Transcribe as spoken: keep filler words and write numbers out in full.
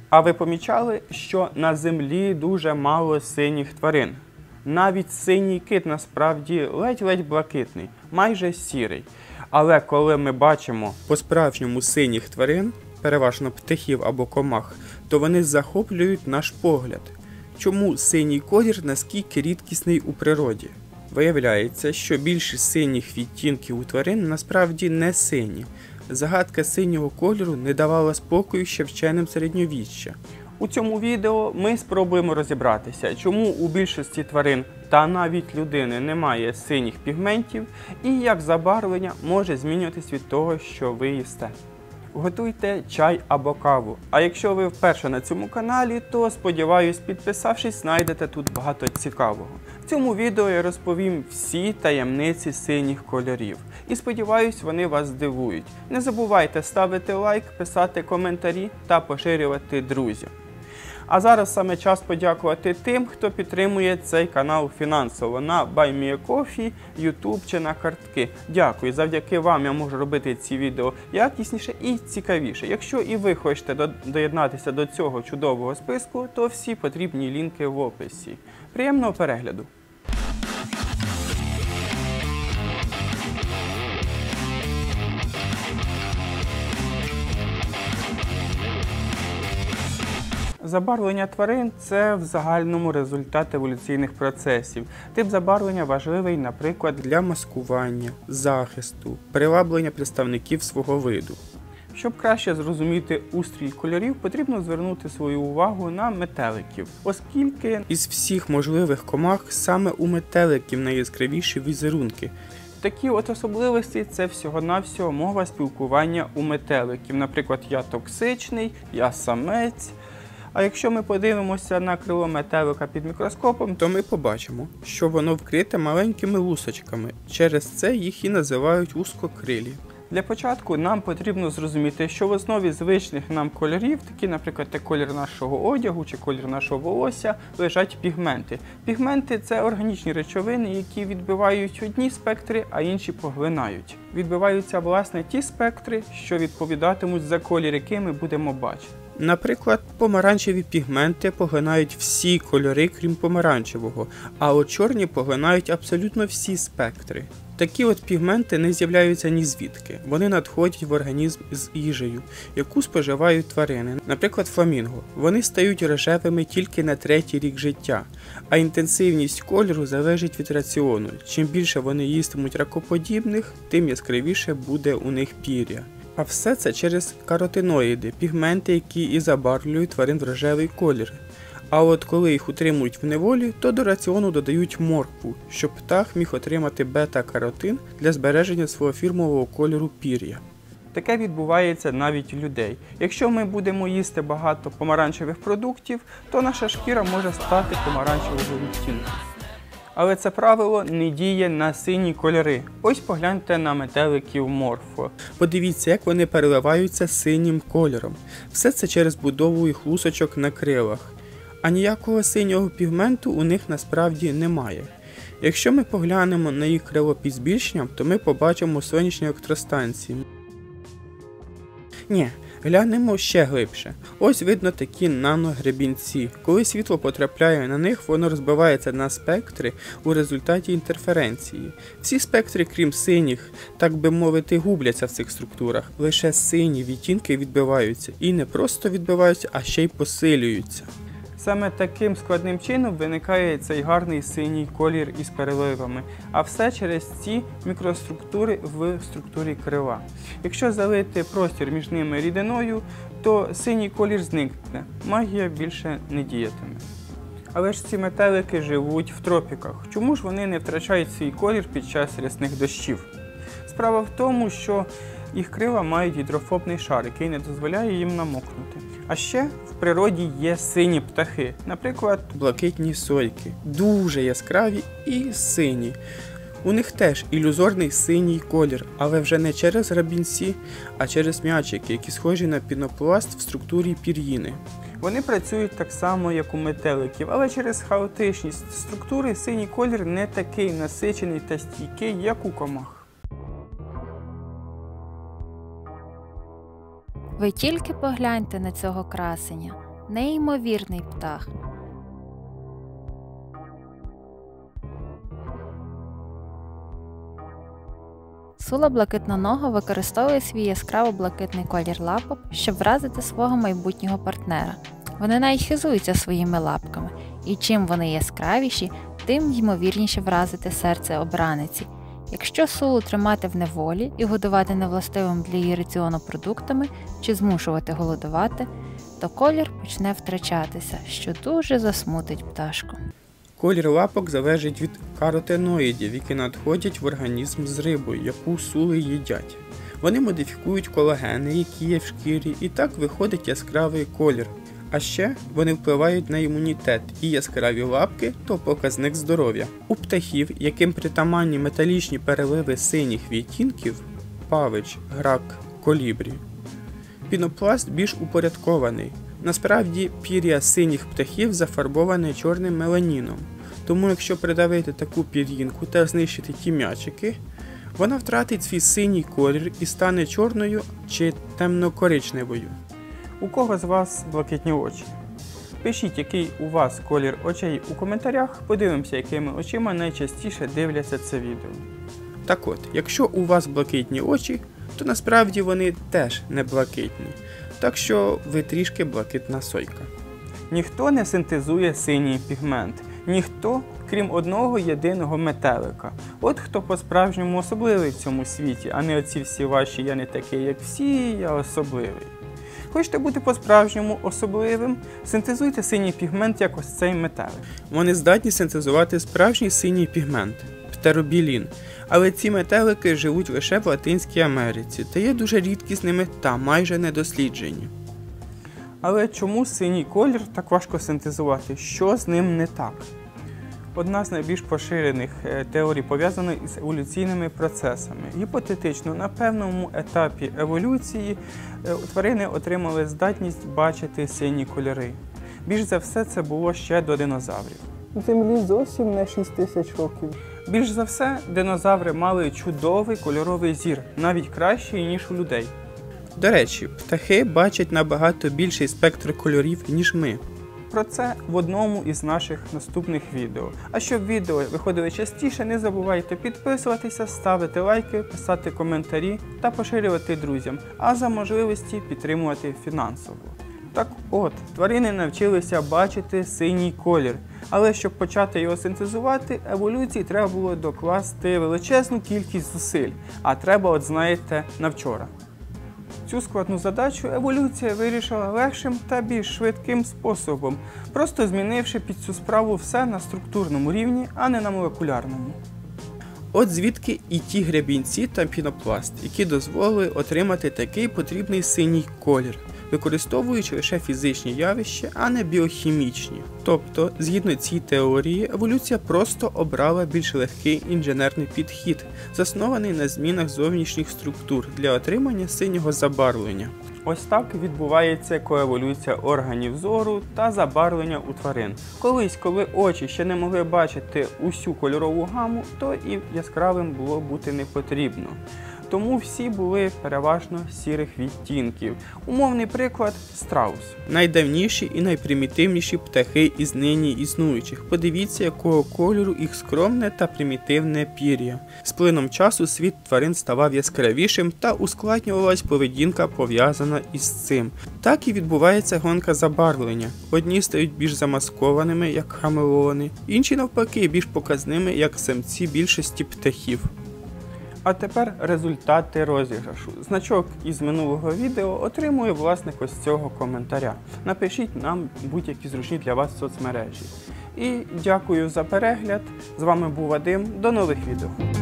А ви помічали, що на землі дуже мало синіх тварин? Навіть синій кит насправді ледь-ледь блакитний, майже сірий. Але коли ми бачимо по-справжньому синіх тварин, переважно птахів або комах, то вони захоплюють наш погляд. Чому синій колір наскільки рідкісний у природі? Виявляється, що більшість синіх відтінків у тварин насправді не сині. Загадка синього кольору не давала спокою ще вченим середньовіччя. У цьому відео ми спробуємо розібратися, чому у більшості тварин та навіть людини немає синіх пігментів і як забарвлення може змінюватись від того, що ви їсте. Готуйте чай або каву. А якщо ви вперше на цьому каналі, то, сподіваюсь, підписавшись, знайдете тут багато цікавого. В цьому відео я розповім всі таємниці синіх кольорів. І сподіваюсь, вони вас здивують. Не забувайте ставити лайк, писати коментарі та поширювати друзям. А зараз саме час подякувати тим, хто підтримує цей канал фінансово на BuyMeACoffee, YouTube чи на картки. Дякую, завдяки вам я можу робити ці відео якісніше і цікавіше. Якщо і ви хочете доєднатися до цього чудового списку, то всі потрібні лінки в описі. Приємного перегляду! Забарвлення тварин – це в загальному результат еволюційних процесів. Тип забарвлення важливий, наприклад, для маскування, захисту, приваблення представників свого виду. Щоб краще зрозуміти устрій кольорів, потрібно звернути свою увагу на метеликів, оскільки із всіх можливих комах саме у метеликів найяскравіші візерунки. Такі от особливості – це всього-навсього мова спілкування у метеликів. Наприклад, я токсичний, я самець. А якщо ми подивимося на крило метелика під мікроскопом, то ми побачимо, що воно вкрите маленькими лусочками. Через це їх і називають вузькокрилі. Для початку нам потрібно зрозуміти, що в основі звичних нам кольорів, такі, наприклад, як колір нашого одягу чи колір нашого волосся, лежать пігменти. Пігменти – це органічні речовини, які відбивають одні спектри, а інші поглинають. Відбиваються, власне, ті спектри, що відповідатимуть за колір, який ми будемо бачити. Наприклад, помаранчеві пігменти поглинають всі кольори, крім помаранчевого, а от чорні поглинають абсолютно всі спектри. Такі от пігменти не з'являються ні звідки. Вони надходять в організм з їжею, яку споживають тварини, наприклад, фламінго. Вони стають рожевими тільки на третій рік життя, а інтенсивність кольору залежить від раціону. Чим більше вони їстимуть ракоподібних, тим яскравіше буде у них пір'я. А все це через каротиноїди, пігменти, які і забарвлюють тварин в рожевий колір. А от коли їх утримують в неволі, то до раціону додають моркву, щоб птах міг отримати бета-каротин для збереження свого фірмового кольору пір'я. Таке відбувається навіть у людей. Якщо ми будемо їсти багато помаранчевих продуктів, то наша шкіра може стати помаранчевого відтінку. Але це правило не діє на сині кольори. Ось погляньте на метеликів морфо. Подивіться, як вони переливаються синім кольором. Все це через будову їх лусочок на крилах. А ніякого синього пігменту у них насправді немає. Якщо ми поглянемо на їх крило під збільшенням, то ми побачимо сонячні електростанції. Ні, глянемо ще глибше. Ось видно такі наногребінці. Коли світло потрапляє на них, воно розбивається на спектри у результаті інтерференції. Всі спектри, крім синіх, так би мовити, губляться в цих структурах. Лише сині відтінки відбиваються. І не просто відбиваються, а ще й посилюються. Саме таким складним чином виникає цей гарний синій колір із переливами, а все через ці мікроструктури в структурі крила. Якщо залити простір між ними рідиною, то синій колір зникне, магія більше не діятиме. Але ж ці метелики живуть в тропіках. Чому ж вони не втрачають свій колір під час рясних дощів? Справа в тому, що їх крила мають гідрофобний шар, який не дозволяє їм намокнути. А ще в природі є сині птахи, наприклад, блакитні сойки, дуже яскраві і сині. У них теж ілюзорний синій колір, але вже не через грабінці, а через м'ячики, які схожі на пінопласт в структурі пір'їни. Вони працюють так само, як у метеликів, але через хаотичність структури синій колір не такий насичений та стійкий, як у комах. Ви тільки погляньте на цього красення. Неймовірний птах. Сула блакитнонога використовує свій яскраво блакитний колір лапок, щоб вразити свого майбутнього партнера. Вони навіть хизуються своїми лапками, і чим вони яскравіші, тим ймовірніше вразити серце обраниці. Якщо сулу тримати в неволі і годувати невластивим для її раціону продуктами чи змушувати голодувати, то колір почне втрачатися, що дуже засмутить пташку. Колір лапок залежить від каротиноїдів, які надходять в організм з рибою, яку сули їдять. Вони модифікують колагени, які є в шкірі, і так виходить яскравий колір. А ще вони впливають на імунітет, і яскраві лапки – то показник здоров'я. У птахів, яким притаманні металічні переливи синіх відтінків – павич, грак, колібрі – пінопласт більш упорядкований. Насправді, пір'я синіх птахів зафарбоване чорним меланіном, тому якщо придавити таку пір'їнку та знищити ті м'ячики, вона втратить свій синій колір і стане чорною чи темно-коричневою. У кого з вас блакитні очі? Пишіть, який у вас колір очей у коментарях, подивимося, якими очима найчастіше дивляться це відео. Так от, якщо у вас блакитні очі, то насправді вони теж не блакитні. Так що ви трішки блакитна сойка. Ніхто не синтезує синій пігмент. Ніхто, крім одного єдиного метелика. От хто по-справжньому особливий в цьому світі, а не оці всі ваші «я не такий, як всі, я особливий». Хочете бути по-справжньому особливим? Синтезуйте синій пігмент, як ось цей метелик. Вони здатні синтезувати справжній синій пігмент – птеробілін. Але ці метелики живуть лише в Латинській Америці та є дуже рідкісними та майже недосліджені. Але чому синій колір так важко синтезувати? Що з ним не так? Одна з найбільш поширених теорій пов'язана із еволюційними процесами. Гіпотетично, на певному етапі еволюції тварини отримали здатність бачити сині кольори. Більш за все це було ще до динозаврів. Землі зовсім не шість тисяч років. Більш за все, динозаври мали чудовий кольоровий зір, навіть кращий, ніж у людей. До речі, птахи бачать набагато більший спектр кольорів, ніж ми. Про це в одному із наших наступних відео. А щоб відео виходили частіше, не забувайте підписуватися, ставити лайки, писати коментарі та поширювати друзям, а за можливості підтримувати фінансово. Так от, тварини навчилися бачити синій колір, але щоб почати його синтезувати, еволюції треба було докласти величезну кількість зусиль, а треба, от знаєте, на вчора. Цю складну задачу еволюція вирішила легшим та більш швидким способом, просто змінивши під цю справу все на структурному рівні, а не на молекулярному. От звідки і ті гребінці та пінопласт, які дозволили отримати такий потрібний синій колір, використовуючи лише фізичні явища, а не біохімічні. Тобто, згідно цій теорії, еволюція просто обрала більш легкий інженерний підхід, заснований на змінах зовнішніх структур для отримання синього забарвлення. Ось так відбувається коеволюція органів зору та забарвлення у тварин. Колись, коли очі ще не могли бачити усю кольорову гаму, то і яскравим було бути не потрібно. Тому всі були переважно сірих відтінків. Умовний приклад – страус. Найдавніші і найпримітивніші птахи із нині існуючих. Подивіться, якого кольору їх скромне та примітивне пір'я. З плином часу світ тварин ставав яскравішим та ускладнювалась поведінка, пов'язана із цим. Так і відбувається гонка забарвлення. Одні стають більш замаскованими, як хамелеони, інші навпаки більш показними, як самці більшості птахів. А тепер результати розіграшу. Значок із минулого відео отримує власник ось цього коментаря. Напишіть нам будь-які зручні для вас соцмережі. І дякую за перегляд. З вами був Вадим. До нових відео.